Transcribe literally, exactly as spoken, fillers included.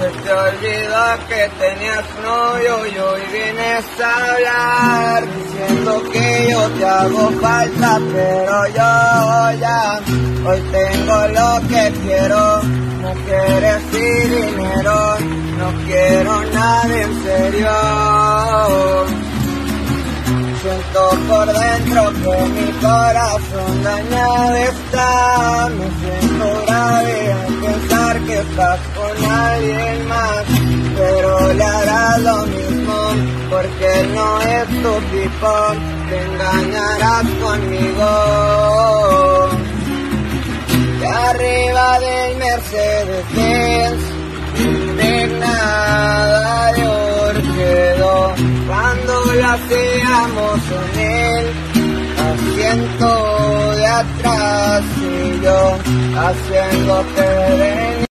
te olvidó que tenías novio y hoy vienes a hablar diciendo que yo te hago falta, pero yo ya hoy tengo lo que quiero, mujeres y dinero, no quiero nada en serio. Siento por dentro que mi corazón dañado está, me siento grave al pensar que estás con alguien más, pero le harás lo mismo porque él no es tu tipo, te engañarás conmigo. Y arriba del Mercedes-Benz, indignada de orquedo, cuando lo hacíamos en el asiento de atrás y yo haciéndote de